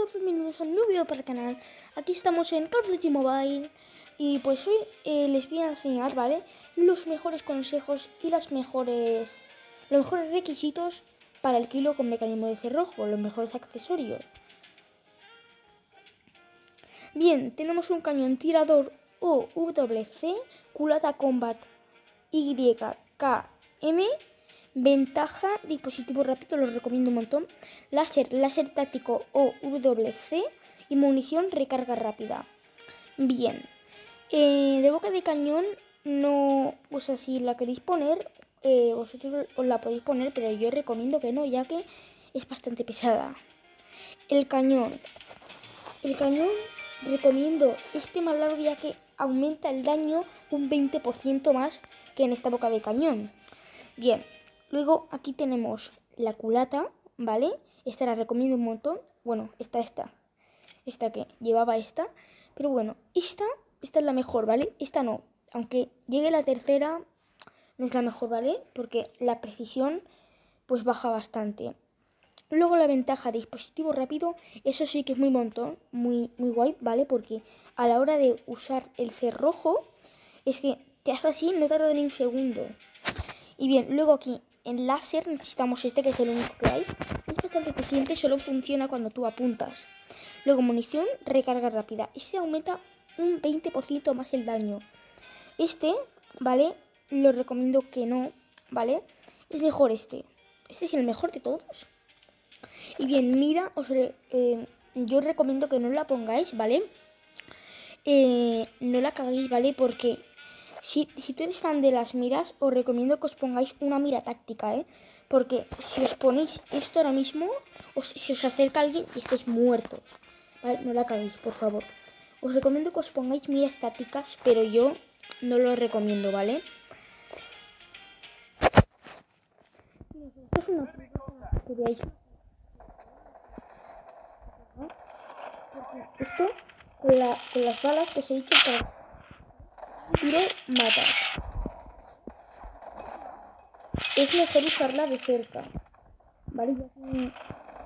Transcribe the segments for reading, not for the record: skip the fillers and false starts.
todos, bienvenidos a un nuevo video para el canal. Aquí estamos en Call of Duty Mobile y pues hoy les voy a enseñar, ¿vale? Los mejores consejos y los mejores requisitos para el kilo con mecanismo de cerrojo, los mejores accesorios. Bien, tenemos un cañón tirador OWC, culata Combat YKM. Ventaja, dispositivo rápido, los recomiendo un montón. Láser táctico OWC y munición recarga rápida. Bien, de boca de cañón no, o sea, si la queréis poner, vosotros os la podéis poner, pero yo recomiendo que no, ya que es bastante pesada. El cañón recomiendo este más largo, ya que aumenta el daño un 20% más que en esta boca de cañón. Bien. Luego aquí tenemos la culata, ¿vale? Esta la recomiendo un montón. Bueno, esta que llevaba esta. Pero bueno, esta es la mejor, ¿vale? Esta no. Aunque llegue la tercera, no es la mejor, ¿vale? Porque la precisión pues baja bastante. Luego la ventaja de dispositivo rápido, eso sí que es muy montón, muy guay, ¿vale? Porque a la hora de usar el cerrojo, es que te hace así, no tarda ni un segundo. Y bien, luego aquí en láser necesitamos este, que es el único que hay. Es bastante eficiente, solo funciona cuando tú apuntas. Luego munición, recarga rápida. Este aumenta un 20% más el daño. Este, ¿vale? Lo recomiendo que no, ¿vale? Es mejor este. Este es el mejor de todos. Y bien, mira, yo recomiendo que no la pongáis, ¿vale? No la caguéis, ¿vale? Porque si tú eres fan de las miras, os recomiendo que os pongáis una mira táctica, ¿eh? Porque si os ponéis esto ahora mismo, si os acerca alguien y estáis muertos, ¿vale? No la caguéis, por favor. Os recomiendo que os pongáis miras tácticas, pero yo no lo recomiendo, ¿vale? Esto es una prueba que veáis. Esto con las balas que os he dicho para tiro mata. Es mejor usarla de cerca, ¿vale? Ya que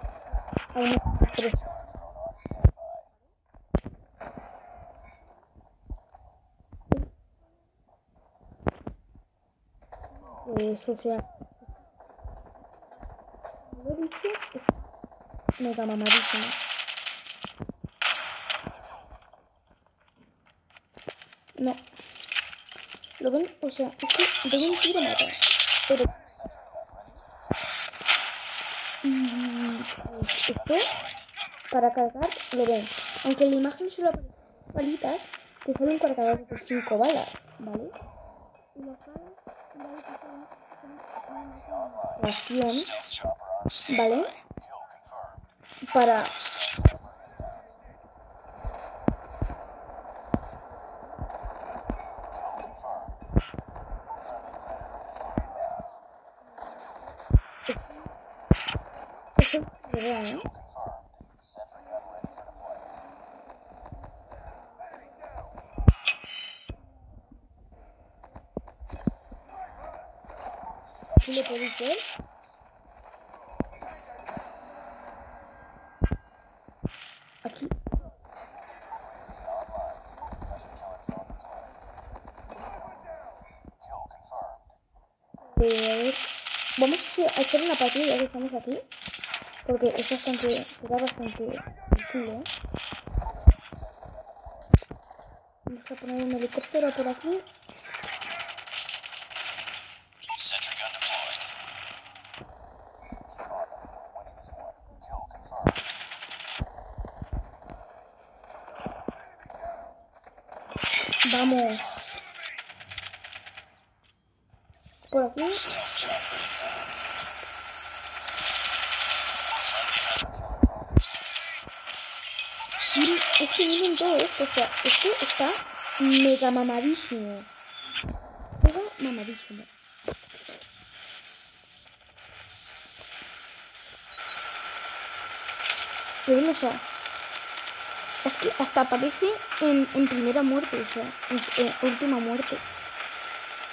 pues, o sea, lo he dicho, es mega mamadísimo. No, ¿lo ven? O sea, es que de un tiro mata, pero pues esto, para cargar, lo ven. Aunque en la imagen solo aparecen palitas, te sale un cargador de 5 balas, ¿vale? Y las balas, ¿vale? Que son ¿vale? Para eso es verdad, ¿no? ¿Sí lo podéis ver? Aquí. A ver, vamos a echar una partida ya que estamos aquí, porque es bastante, será bastante difícil, ¿eh? Vamos a poner un helicóptero por aquí. Vamos. Por aquí. Es que miren todo esto, o sea, esto está mega mamadísimo. Mega mamadísimo. Pero no, o sea, es que hasta aparece en primera muerte, o sea, en última muerte.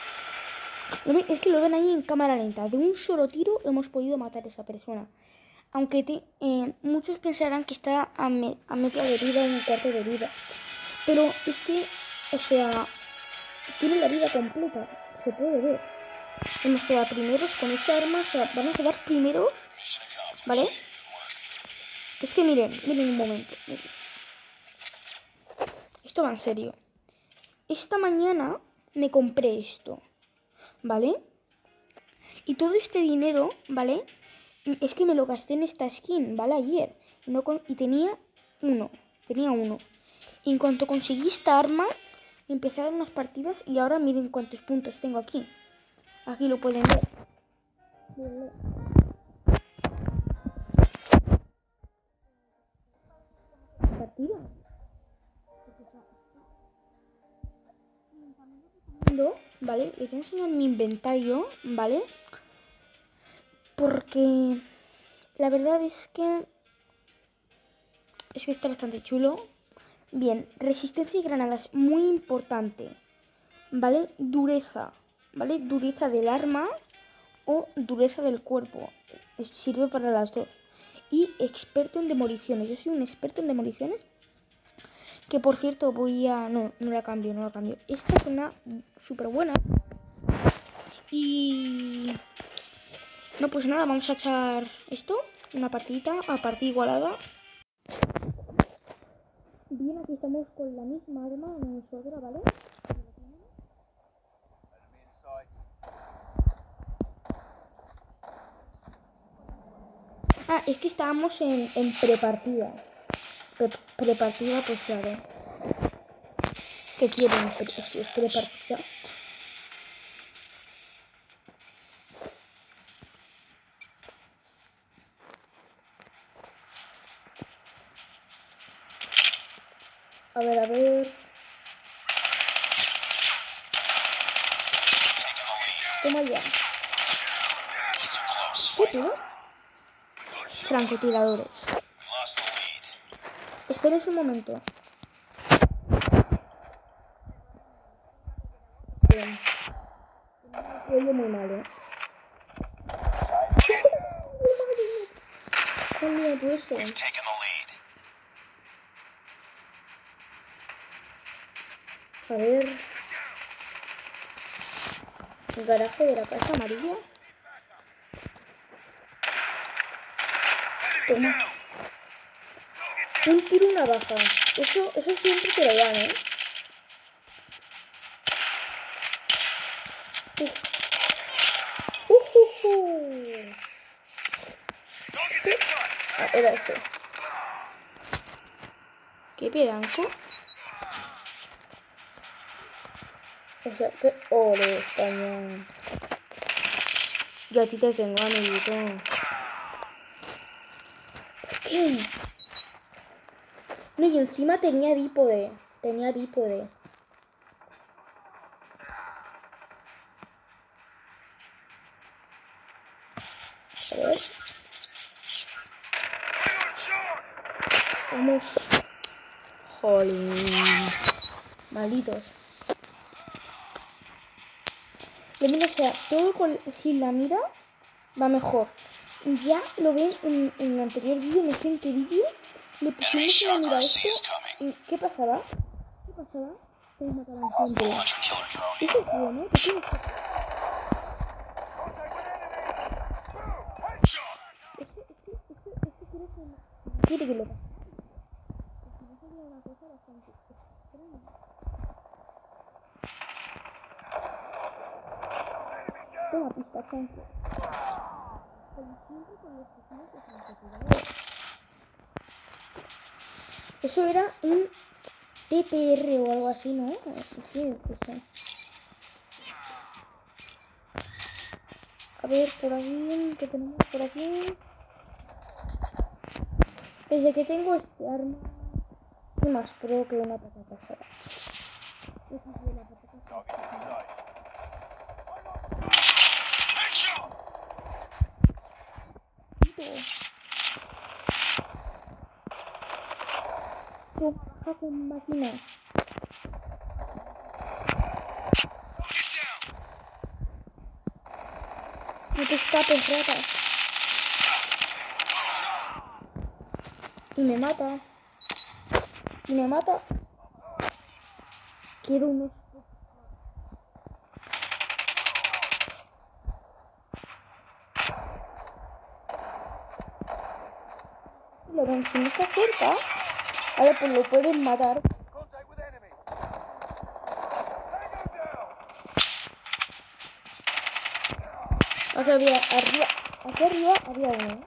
Es que lo ven ahí en cámara lenta. De un solo tiro hemos podido matar a esa persona. Aunque muchos pensarán que está a media de vida o un cuarto de vida. Pero es que, o sea, tiene la vida completa. Se puede ver. Hemos quedado primeros con esa arma. O sea, van a quedar primeros. ¿Vale? Es que miren un momento. Miren. Esto va en serio. Esta mañana me compré esto. ¿Vale? Y todo este dinero, ¿vale? Es que me lo gasté en esta skin, ¿vale? Ayer. Y tenía uno. Y en cuanto conseguí esta arma, empecé a dar unas partidas y ahora miren cuántos puntos tengo aquí. Aquí lo pueden ver. Mírenlo. Partida. ¿Vale? Les voy a enseñar mi inventario, ¿vale? Porque la verdad es que está bastante chulo. Bien, resistencia y granadas, muy importante. ¿Vale? Dureza, ¿vale? Dureza del arma o dureza del cuerpo. Sirve para las dos. Y experto en demoliciones. Yo soy un experto en demoliciones. Que por cierto voy a... No la cambio. Esta es una súper buena. Y... No, pues nada, vamos a echar esto. Una partidita, a partida igualada. Bien, aquí estamos con la misma arma nosotros, ¿vale? Ah, es que estábamos en prepartida. Prepartida, pues claro. ¿Qué quieren? Si es prepartida. A ver. Toma ya. ¿Qué tío? Francotiradores. Esperes un momento. Bien. Oye, muy mal, ¿eh? ¿Qué me he puesto? A ver. El garaje de la casa amarilla. Toma. Un tiro, una baja. Eso siempre te lo dan, ¿eh? Ah, era este. ¿Qué pedanco? O sea, que... ¡Ole, cañón! Yo a ti te tengo, amiguito. ¿Qué? No, y encima tenía bípode. A ver. Vamos. Jolín. Malditos. Lo mismo sea, todo sin la mira va mejor. Ya lo ven en el anterior vídeo, no sé en qué vídeo. Le pusimos la mira a esto. ¿Qué pasaba? Se nos mataban siempre. Eso es bueno, ¿te tienes que... Quiere que le pase. Si no sería una cosa bastante extraña. Toma pista, chanque. Eso era un TPR o algo así, ¿no? Sí, pues. A ver, por aquí, ¿qué tenemos por aquí? Desde que tengo este arma, soy más pro que una patata asada. Esa es la patata asada. Baja con máquina. No te escapes, rata. Y me mata. Y me mata. Quiero unos... Lo ven, si no está cerca. Vale, pues lo pueden matar. Aquí había arriba. Aquí arriba había uno.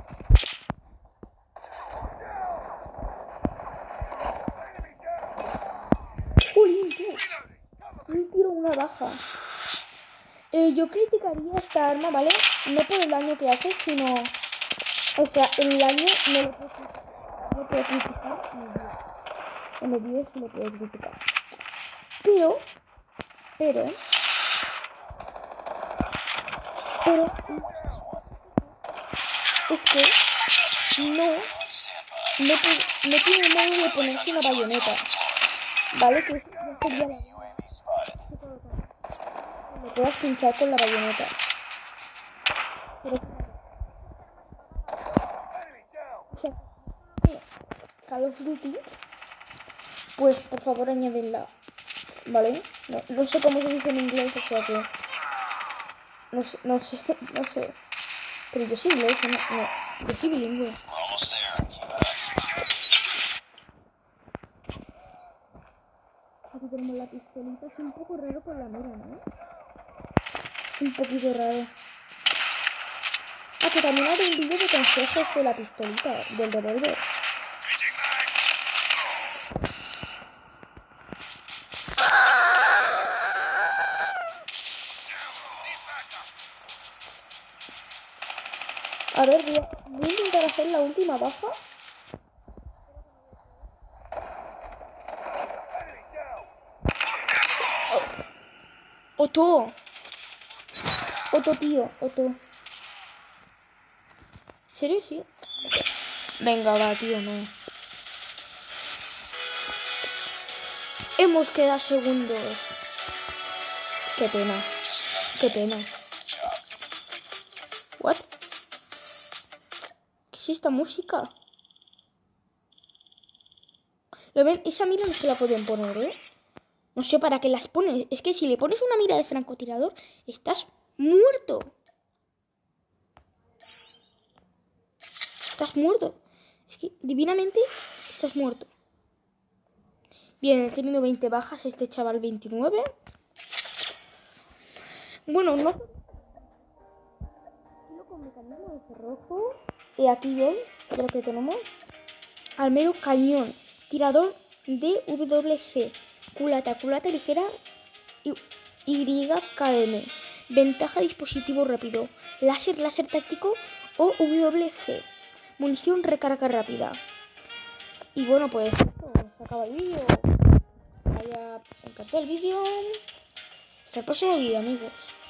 ¡Jolín, tú! Un tiro, una baja. Yo criticaría esta arma, ¿vale? No por el daño que hace, sino... O sea, el daño no lo puedo criticar en el vídeo sí lo puedo criticar. Pero... Es que no tiene modo de ponerse una bayoneta. ¿Vale? Que ya sería la... Me puedas pinchar con la bayoneta. Pero... O sea, Call of Duty, pues por favor añádela, ¿vale? No sé cómo se dice en inglés, o sea que... No sé. Pero yo soy inglés, no. Yo soy bilingüe. Aquí tenemos la pistolita, es un poco raro con la mira, ¿no? Es un poquito raro. Ah, que también hay un vídeo de consejos de la pistolita, del revólver. A ver, voy a intentar hacer la última baja. Otto, tío, Otto. ¿En serio? Sí. Venga, va, tío, no. Hemos quedado segundos. Qué pena. What? ¿Qué es esta música? ¿Lo ven? Esa mira no se la pueden poner, ¿eh? No sé para qué las pones. Es que si le pones una mira de francotirador, estás muerto. Estás muerto. Es que divinamente estás muerto. Bien, he tenido 20 bajas, este chaval 29. Bueno, no. Con mecanismo de cerrojo. Y aquí ven, lo que tenemos. Armero cañón. Tirador DWC. Culata ligera YKM. Ventaja dispositivo rápido. Láser táctico o WC. Munición recarga rápida. Y bueno, pues esto, se acaba el vídeo. Me haya encantado el vídeo. Hasta el próximo vídeo, amigos.